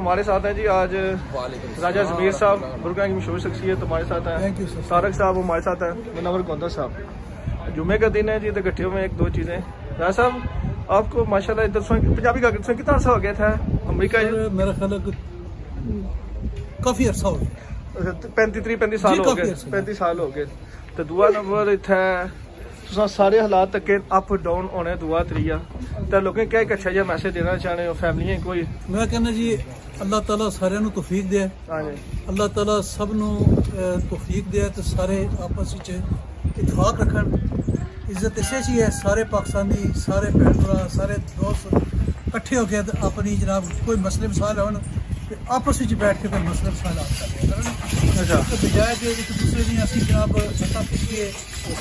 ہمارے ساتھ ہیں جی آج راجہ ضمیر صاحب برگان کی مشہور شخصیت ہمارے ساتھ ہیں. طارق صاحب ہمارے ساتھ ہیں. منور گوندہ صاحب. جمعے کا دن ہے جی. تو اکٹھے ہوئے ایک دو چیزیں. راجہ صاحب آپ کو ماشاء اللہ ادھر پنجابی کا کتنا عرصہ ہو گیا تھا امریکہ؟ میرا خیال ہے کافی عرصہ ہو گیا. 35 سال ہو گئے. 35 سال ہو گئے. تو دعا نمبر اتنا سارے حالات تک اپ ڈاؤن ہونے دعا تریا تو لوگوں کیا ایک اچھا جہا میسج دینا چاہنے ہو فیملی کوئی؟ میں کہنا جی اللہ تعالیٰ سارے نو توفیق دے. اللہ تعالیٰ سب نو توفیق دے تو سارے آپس اتفاق رکھن. عزت اسے چی ہے سارے پاکستانی سارے بہن بھرا سارے دوست کٹھے ہو کے اپنی جناب کوئی مسئلے مسائل ہون آپس میں بیٹھ کے کوئی مسئلہ مسائل حل کر لیں. بجائے کہ ایک دوسرے کی اسی جناب سطح پیچھے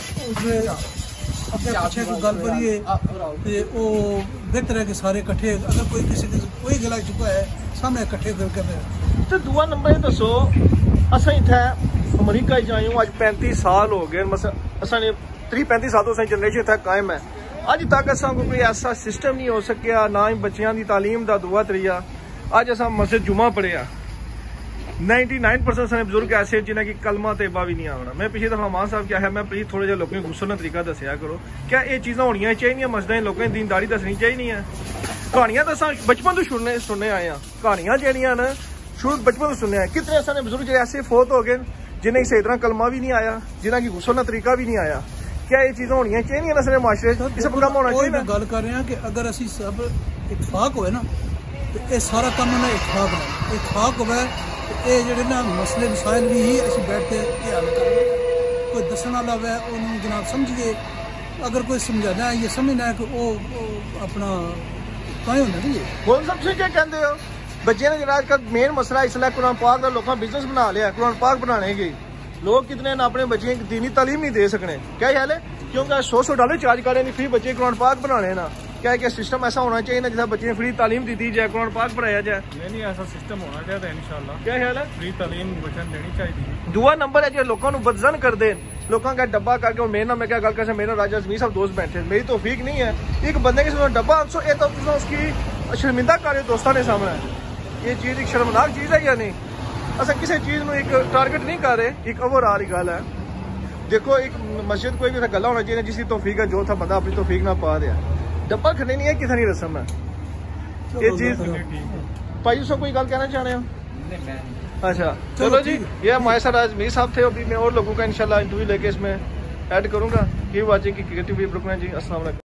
اپنے پیچھے کو گل کریے تو وہ بہتر ہے کہ سارے کٹھے اگر کوئی کسی کوئی گلا چکا ہے سامنے کٹھے کر کے. تو دعا نمبر یہ دسو اصل اتنے امریکہ جائیں اج 35 سال ہو گئے. اصل 30-35 سال تو جنریشن اتنے قائم ہے. اج تک اصل کو کوئی ایسا سسٹم نہیں ہو سکیا نہ ہی بچیاں دی تعلیم دا دعا تریا. اج اصل مسجد جمعہ پڑھیا 99% بزرگ ایسے جنہیں کی کلمہ طیبہ بھی نہیں آنا. میں پچھلی دفعہ مان صاحب کیا ہے میں پلیز تھوڑے جہے لوگوں کو غسل کا طریقہ دسیا کرو. کیا یہ چیزاں ہونی چاہیے مسجدیں لوگوں کی دینداری دسنی چاہیے. کہانیاں تو بچپن تو سننے آئے ہیں. کہانیاں جہاں نا شروع بچپن تو سننے آئے. کتنے ایسے بزرگ ایسے فوت ہو گئے جنہیں صحیح طرح کلمہ بھی نہیں آیا جنہیں کی غسل کا طریقہ بھی نہیں آیا. کیا یہ چیزیں ہونی چاہیے نا سارے معاشرے یہ سب کام ہونا چاہیے. گل کر رہے ہیں کہ اگر اسی سب اتفاق ہوئے نا تو یہ سارا کام نا اتفاق ہوئے. یہ جڑے نا مسئلے مسائل بھی ہی اسی بیٹھ کے حل کریں. کوئی دسن والا ہے انہوں جناب سمجھیے. اگر کوئی سمجھانا ہے یہ سمجھنا ہے کہ وہ اپنا کہیں ہونا نہیں. کون سب سے کیا کہتے ہو بچے نے جناب کا مین مسئلہ اس لیے قرآن پاک کا لوگوں بزنس بنا لیا. قرآن پاک بنانے گئی لوگ کتنے اپنے بچے دینی تعلیم نہیں دے سکنے. کیا خیال ہے کیونکہ $100 چارج کریں نہیں فری بچے قرآن پاک بنانے نا. کیا کہ سسٹم ایسا ہونا چاہیے نا جیسا بچے فری تعلیم دی جائے قرآن پاک پڑھایا جائے. نہیں ایسا سسٹم ہونا چاہیے انشاءاللہ. کیا خیال ہے فری تعلیم بچوں دینی چاہیے. دعا نمبر ہے جو لوگوں کو بدزن کر دیں لوگوں کا ڈبا کر کے میرے نام میں کیا گل کر میرا راجہ ضمیر صاحب دوست بیٹھے میری توفیق نہیں ہے. ایک بندے کے ساتھ ڈبا آنسو یہ تو اس کی شرمندہ کر دوستوں نے سامنے. یہ چیز ایک شرمناک چیز ہے یا نہیں؟ اصل کسی چیز کو ایک ٹارگٹ نہیں کر رہے. ایک اوور آ رہی گل ہے. دیکھو ایک مسجد کوئی بھی گلا ہونا چاہیے جس کی توفیق ہے جو تھا بندہ اپنی توفیق نہ پا رہا. ڈبا کھڑے نہیں ہے کتنی رسم ہے یہ چیز. بھائی اس کو کوئی گل کہنا چاہ رہے ہو؟ اچھا چلو جی یہ ہمارے ساتھ آج میر صاحب تھے. ابھی میں اور لوگوں کا انشاءاللہ انٹرویو لے کے اس میں ایڈ کروں گا. کی واچنگ کی کرکٹ ٹی وی برکنا جی. السلام علیکم.